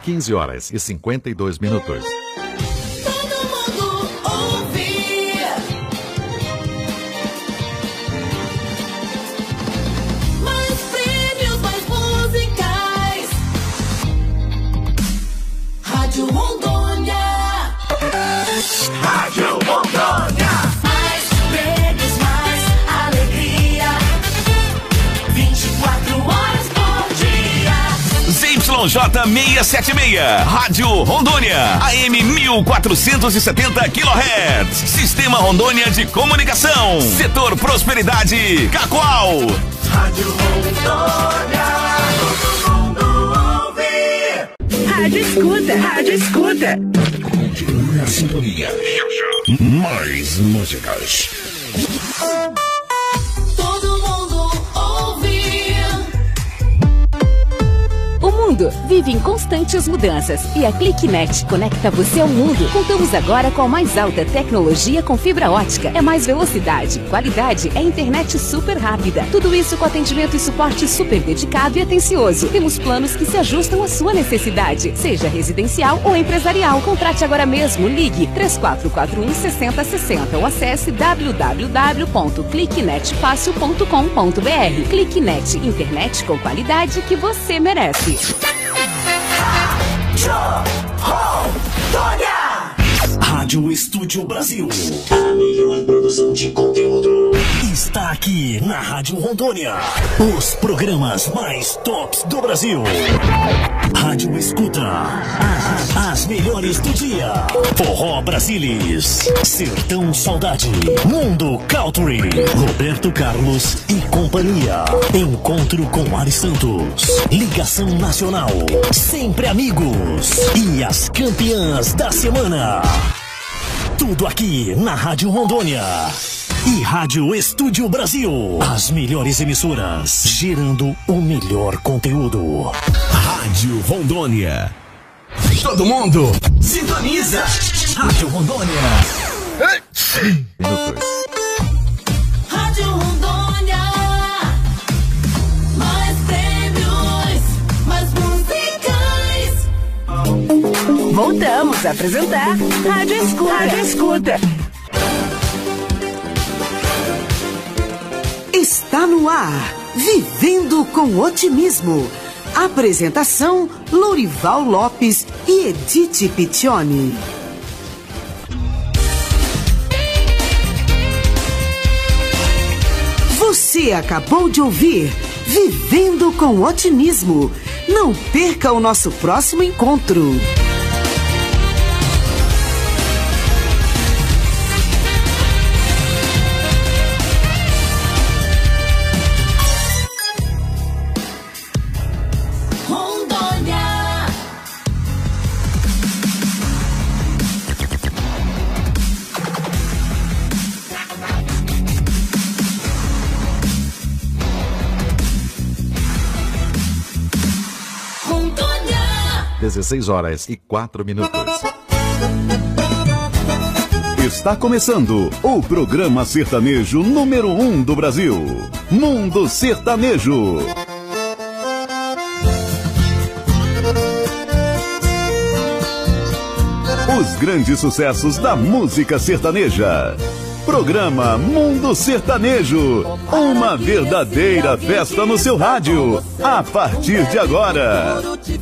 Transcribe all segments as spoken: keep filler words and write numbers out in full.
quinze horas e cinquenta e dois minutos. Rádio Rondônia. Rádio Rondônia. Mais prêmios, mais alegria. vinte e quatro horas por dia. Z Y J seiscentos e setenta e seis. Rádio Rondônia. A M mil quatrocentos e setenta quilohertz. Sistema Rondônia de Comunicação. Setor Prosperidade. Cacoal. Rádio Rondônia. Rádio Escuta, Rádio Escuta. Continue na sintonia. Mais músicas. Todo mundo ouve. O mundo vive em constantes mudanças e a ClickNet conecta você ao mundo. Contamos agora com a mais alta tecnologia com fibra ótica. É mais velocidade, qualidade, é internet super rápida. Tudo isso com atendimento e suporte super dedicado e atencioso. Temos planos que se ajustam à sua necessidade, seja residencial ou empresarial. Contrate agora mesmo. Ligue três quatro quatro um, seis zero seis zero ou acesse w w w ponto clicknet fácil ponto com ponto b r. ClickNet, internet com qualidade que você merece. Rádio Estúdio Brasil. A melhor produção de conteúdo está aqui na Rádio Rondônia. Os programas mais tops do Brasil. Rádio Escuta. As melhores do dia. Forró Brasilis. Sertão Saudade. Mundo Country. Roberto Carlos e companhia. Encontro com Ari Santos. Ligação Nacional. Sempre amigos. E as campeãs da semana. Tudo aqui na Rádio Rondônia e Rádio Estúdio Brasil. As melhores emissoras, gerando o melhor conteúdo. Rádio Rondônia. Todo mundo sintoniza. Rádio Rondônia. Minutos. Rádio Rondônia. Mais prêmios, mais musicais. Voltamos a apresentar Rádio Escuta. Rádio Escuta. Está no ar, Vivendo com Otimismo. Apresentação, Lourival Lopes e Edith Piccioni. Você acabou de ouvir Vivendo com Otimismo. Não perca o nosso próximo encontro. dezesseis horas e quatro minutos. Está começando o programa sertanejo número um do Brasil. Mundo Sertanejo. Os grandes sucessos da música sertaneja. Programa Mundo Sertanejo. Uma verdadeira festa no seu rádio. A partir de agora.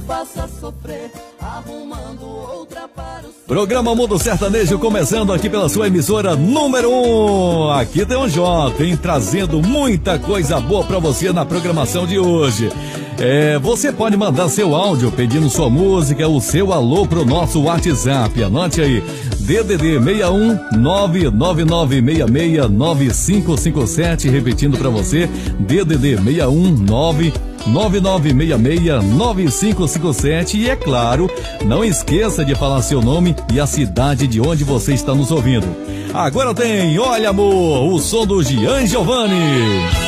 Programa Mundo Sertanejo começando aqui pela sua emissora número um. Aqui tem o Jota, hein? Trazendo muita coisa boa pra você na programação de hoje. É, você pode mandar seu áudio pedindo sua música, o seu alô pro nosso WhatsApp. Anote aí, D D D seis um nove nove nove seis seis nove cinco cinco sete, repetindo pra você, D D D seis um nove nove nove seis seis nove cinco cinco sete. E é claro, não esqueça de falar seu nome e a cidade de onde você está nos ouvindo. Agora tem Olha Amor, o som do Gian Giovanni.